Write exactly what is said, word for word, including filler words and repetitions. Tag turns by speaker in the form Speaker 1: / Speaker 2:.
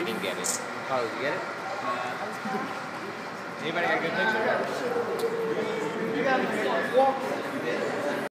Speaker 1: I didn't get it.
Speaker 2: Oh, did you get it?
Speaker 1: Anybody got a good picture?